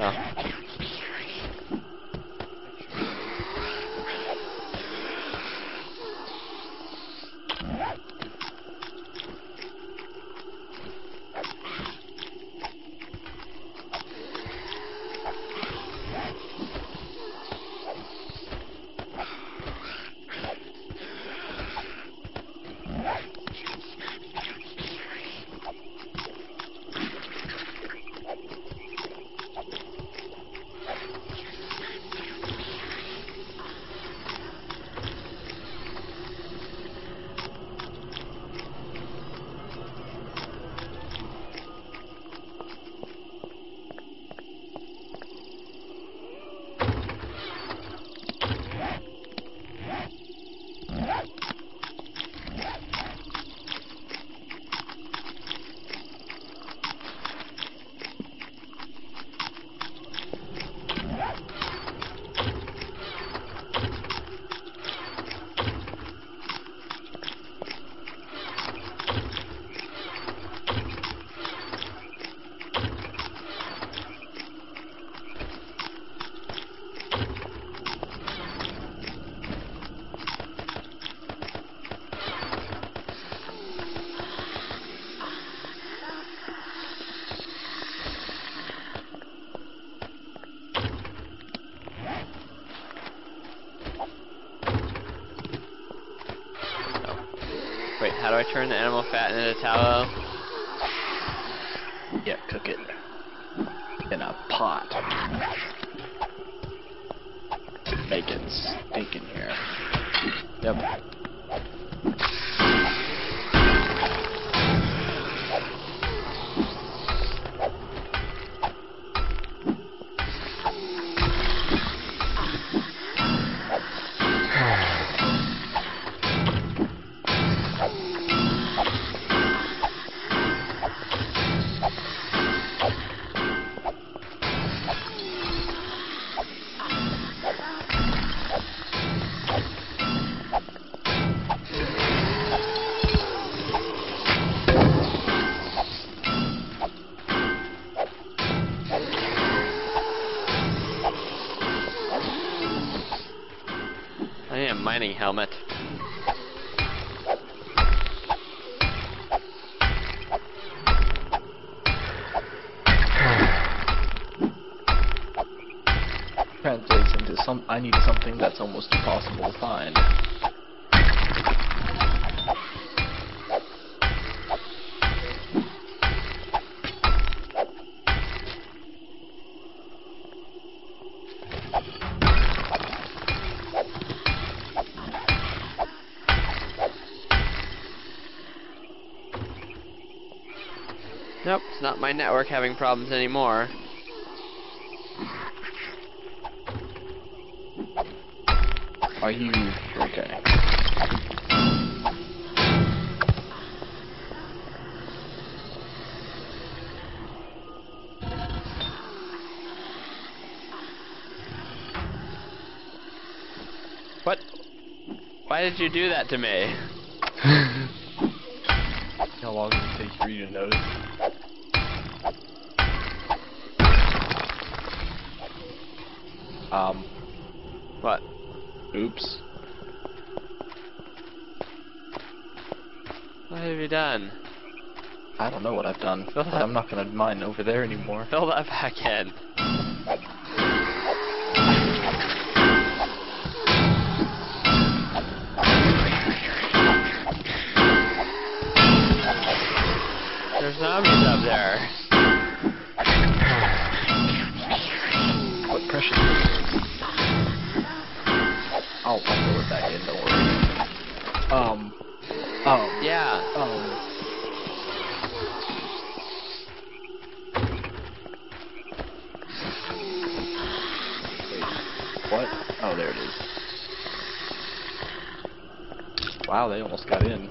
Oh. Wait, how do I turn the animal fat into tallow? Yeah, cook it in a pot. Make it stink in here. Yep. I need a mining helmet. Translates into I need something that's almost impossible to find. Nope, it's not my network having problems anymore. Are you okay? What? Why did you do that to me? How long does it take for you to notice? What? Oops. What have you done? I don't know what I've done, but I'm not gonna mine over there anymore. Fill that back in. There's zombies up there. What pressure? I'll fill it back in, don't worry. Yeah. Wait, what? Oh, there it is. Wow, they almost got in.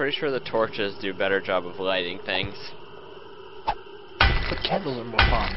pretty sure the torches do a better job of lighting things. But candles are more fun.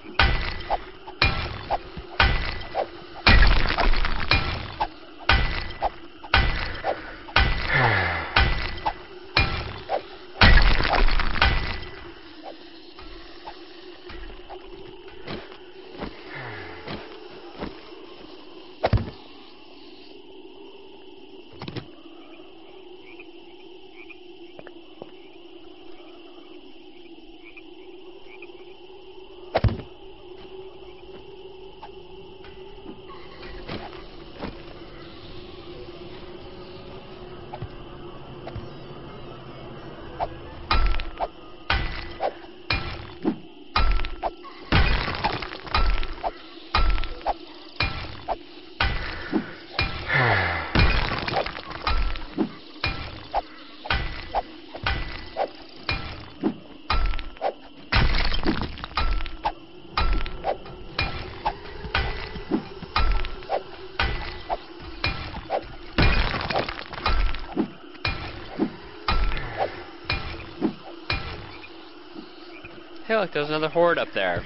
Hey, look, there's another horde up there.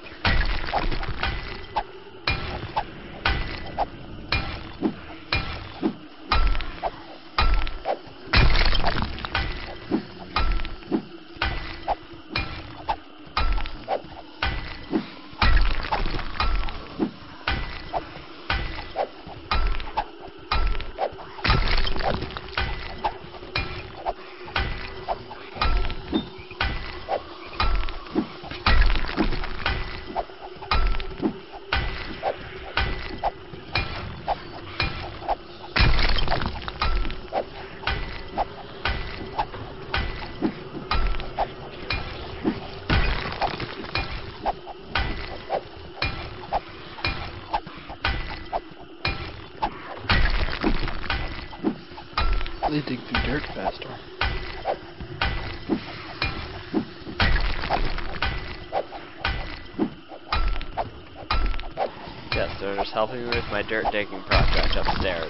They dig through dirt faster. Yes, they're just helping me with my dirt digging project upstairs.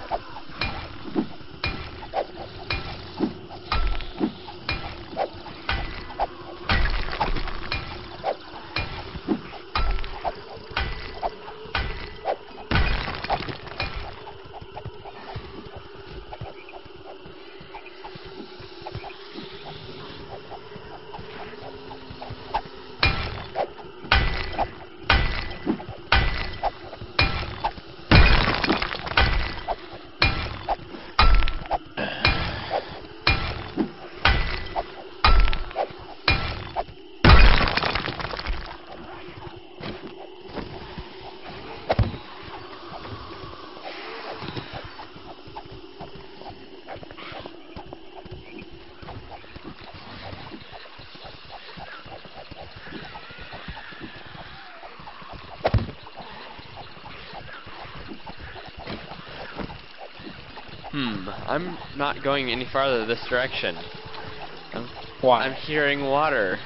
I'm not going any farther this direction. Why? I'm hearing water.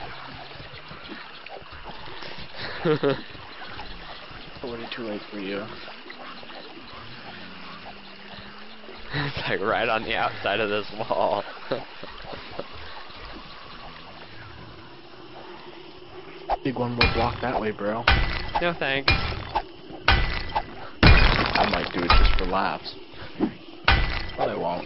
Already too late for you. It's like right on the outside of this wall. Dig one more block that way, bro. No thanks. I might do it just for laughs. But I won't.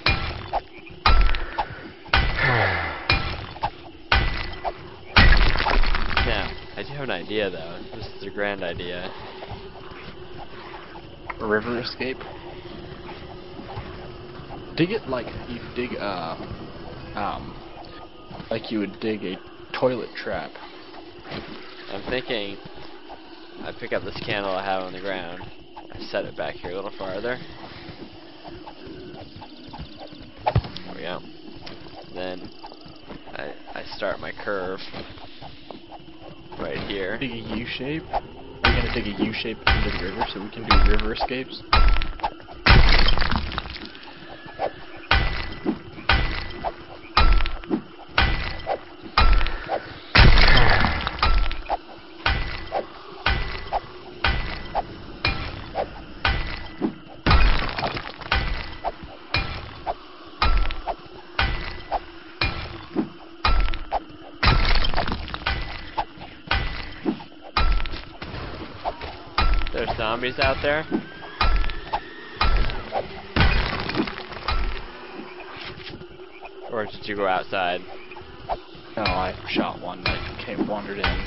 Yeah, I do have an idea though. This is a grand idea. A river escape? Dig it like you dig like you would dig a toilet trap. I'm thinking I pick up this candle I have on the ground. I set it back here a little farther. There we go. Then I start my curve right here. Dig a U-shape? Are you gonna dig a U-shape into the river so we can do river escapes? zombies out there? Or did you go outside? No, I shot one that wandered in.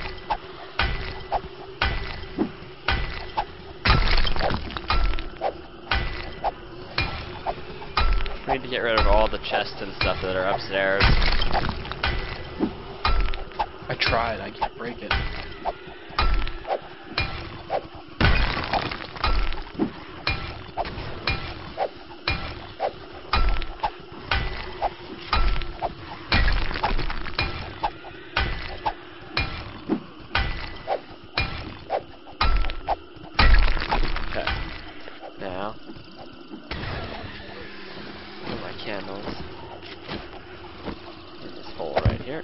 We need to get rid of all the chests and stuff that are upstairs. I tried, I can't break it. Now, where are my candles? In this hole right here.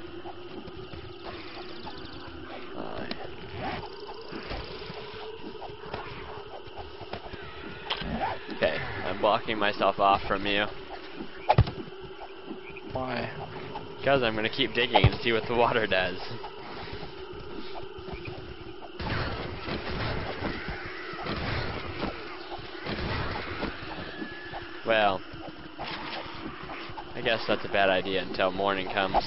Okay, I'm blocking myself off from you. Why? Because I'm going to keep digging and see what the water does. Well, I guess that's a bad idea until morning comes.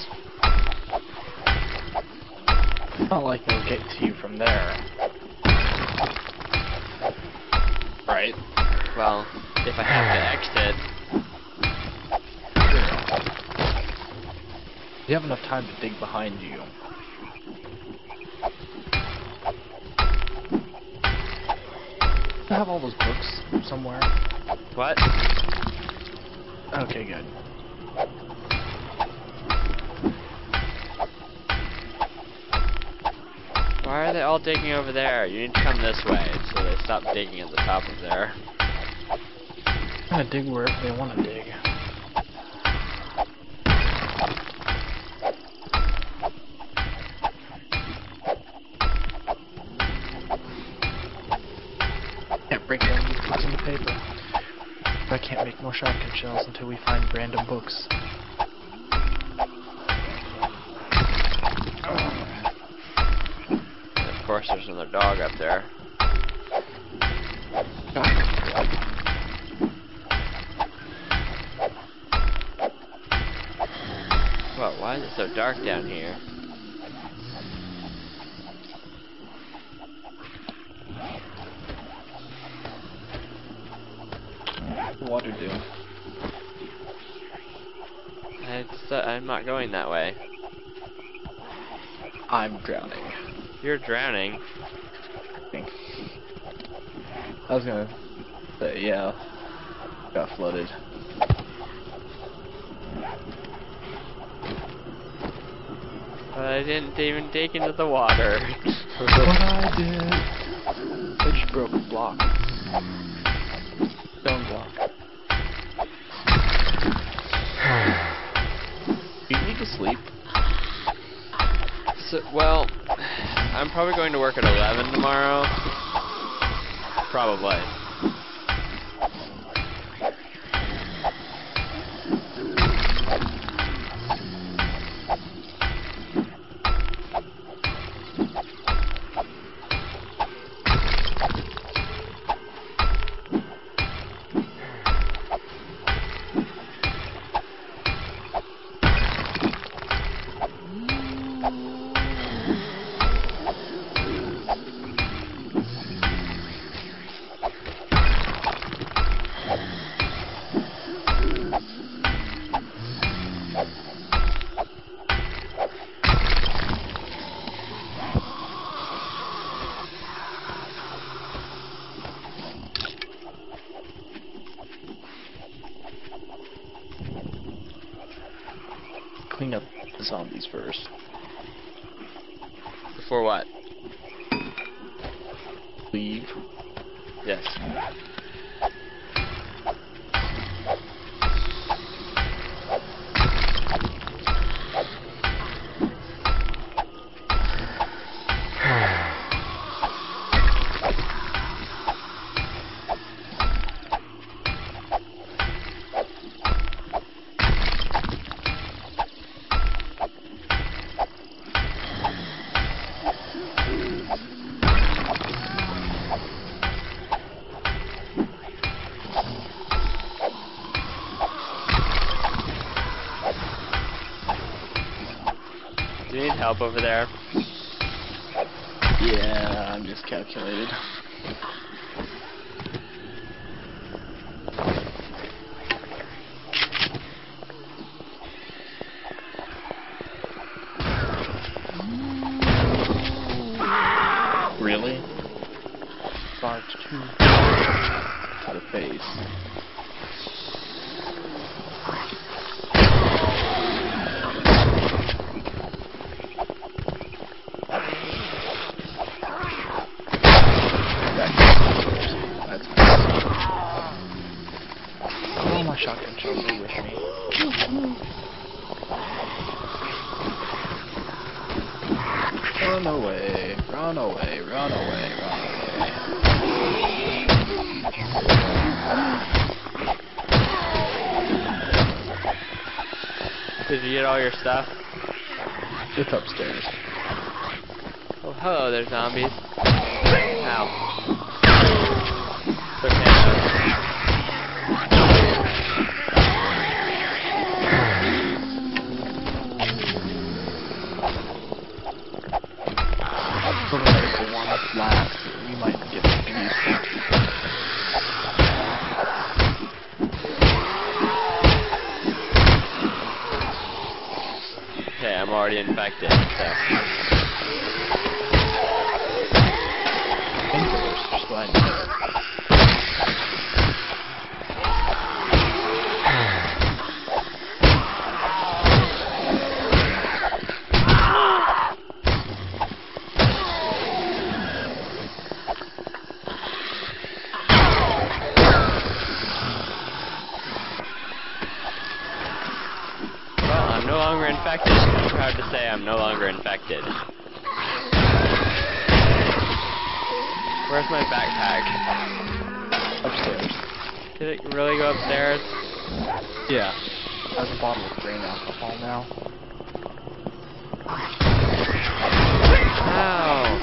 It's not like it'll get to you from there. Right? Well, if I have to exit... You have enough time to dig behind you. I have all those books somewhere. What? Okay, good. Why are they all digging over there? You need to come this way, so they stop digging at the top of there. I'm gonna dig wherever they want to dig. Can't break down these books into paper. I can't make more shotgun shells until we find random books. And of course, there's another dog up there. Well, why is it so dark down here? Water do. I'm not going that way. I'm drowning. You're drowning. I was gonna say, yeah. Got flooded. But I didn't even dig into the water. But I did. I just broke a block. Stone block. You need to sleep. So, well, I'm probably going to work at 11 tomorrow. Probably. Clean up the zombies first. Before what? Leave. Yes. Do you need help over there? Yeah, I'm just calculated. Really? 5 to 2 to the face. That's nice. All my shotgun shells are with me. Run away, run away, run away, run away. Did you get all your stuff? It's upstairs. Oh, hello there, zombies. Ow. It's okay. One last, we might get something useful. Okay, I'm already infected, so. Painkillers, just what I need. I'm no longer infected. I'm proud to say I'm no longer infected. Where's my backpack? Upstairs. Did it really go upstairs? Yeah. There's a bottle of grain alcohol now. Ow!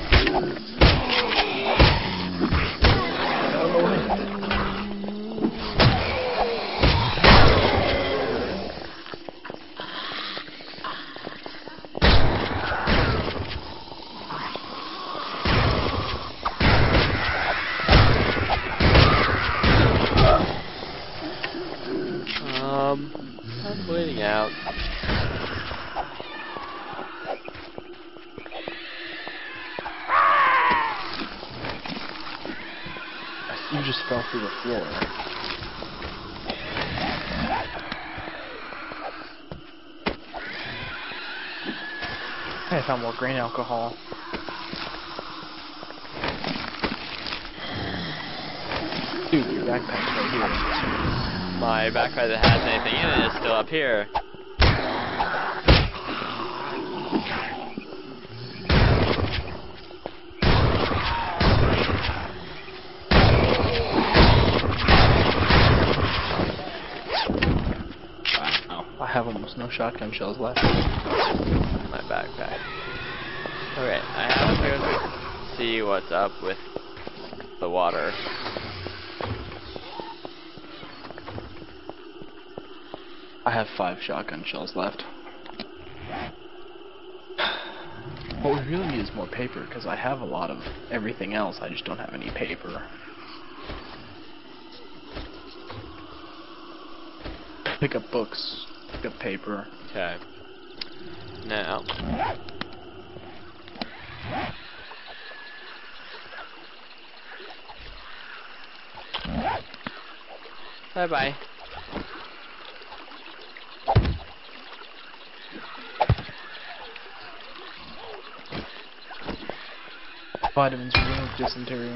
I'm bleeding out. You just fell through the floor. Hey, I found more grain alcohol. Dude, your backpack's right here. My backpack that has anything in it is still up here. Wow. I have almost no shotgun shells left. My backpack. Okay, I have to see what's up with the water. I have 5 shotgun shells left. What we really need is more paper, because I have a lot of everything else, I just don't have any paper. Pick up books, pick up paper. Okay. Now. Bye-bye. Vitamins remove dysentery.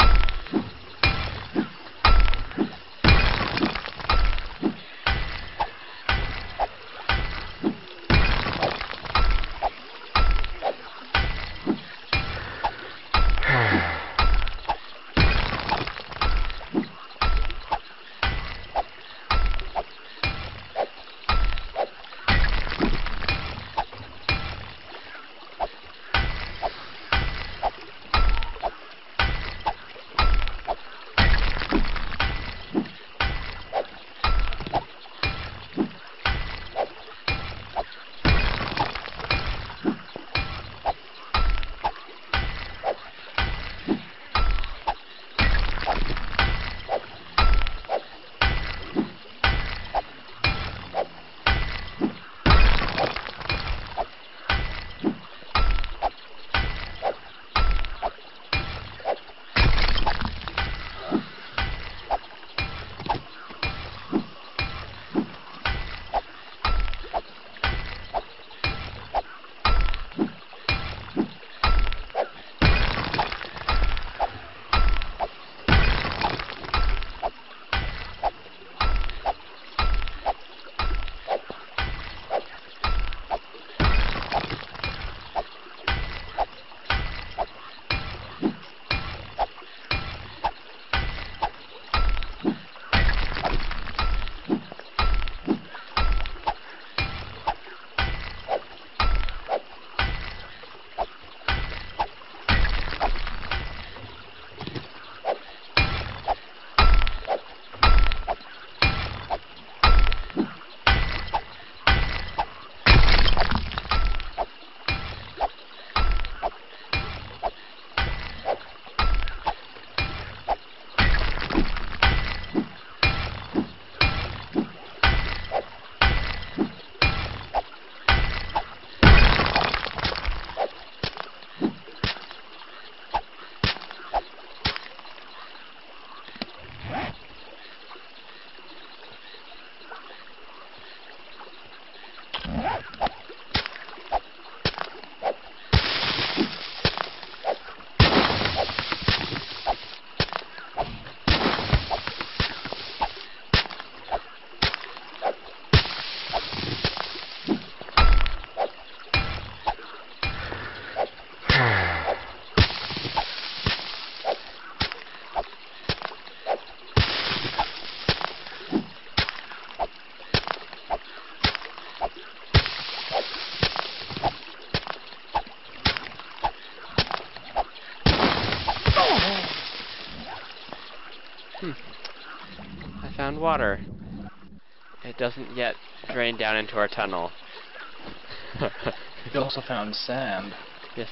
water. It doesn't yet drain down into our tunnel. You also found sand. Yes.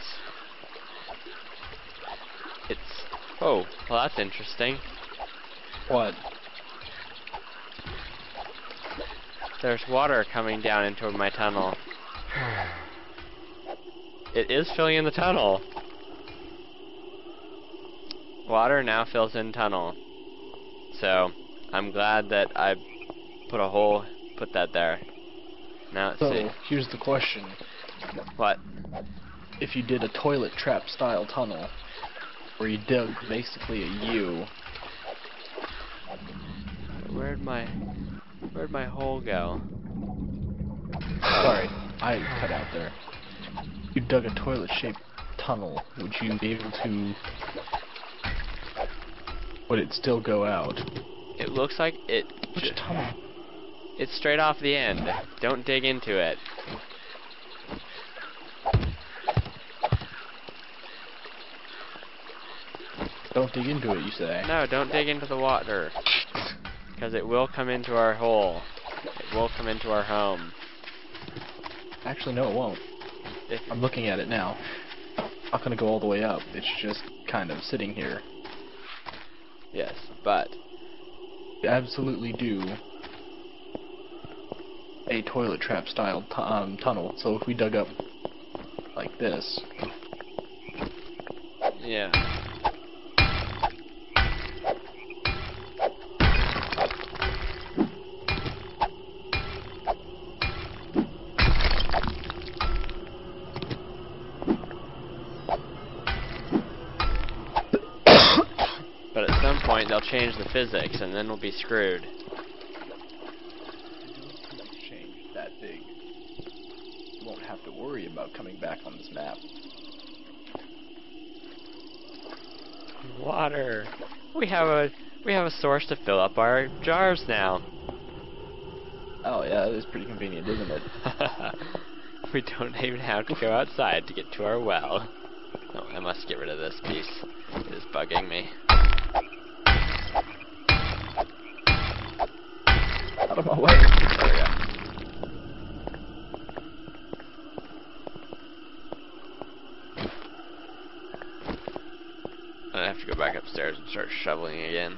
It's... Oh, well that's interesting. What? There's water coming down into my tunnel. It is filling in the tunnel. Water now fills in tunnel. So, I'm glad that I put that there. Now let's see. So, here's the question. What? If you did a toilet trap style tunnel, where you dug basically a U, Where'd my hole go? sorry, I cut out there. If you dug a toilet shaped tunnel, would you be able to, would it still go out? It looks like it... Which tunnel? It's straight off the end. Don't dig into it. Don't dig into it, you say? No, don't dig into the water. Because it will come into our hole. It will come into our home. Actually, no, it won't. I'm looking at it now. Not gonna go all the way up. It's just kind of sitting here. Yes, but... You absolutely do a toilet trap style tunnel. So if we dug up like this... Yeah. But at some point they'll change the physics and then we'll be screwed. Change that big. You won't have to worry about coming back on this map. Water. We have a source to fill up our jars now. Oh yeah, that is pretty convenient, isn't it? We don't even have to go outside to get to our well. Oh, I must get rid of this piece. It is bugging me. Out of my way. There we go. I have to go back upstairs and start shoveling again.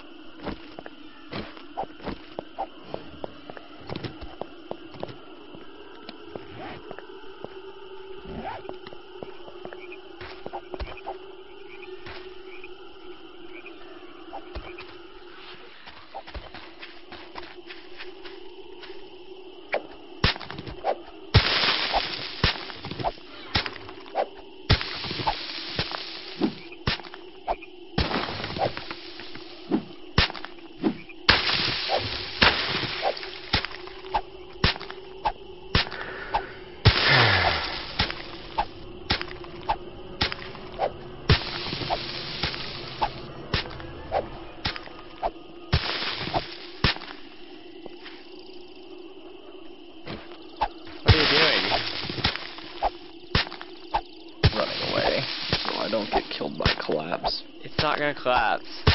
What are you doing? Running away, so I don't get killed by collapse. It's not gonna collapse.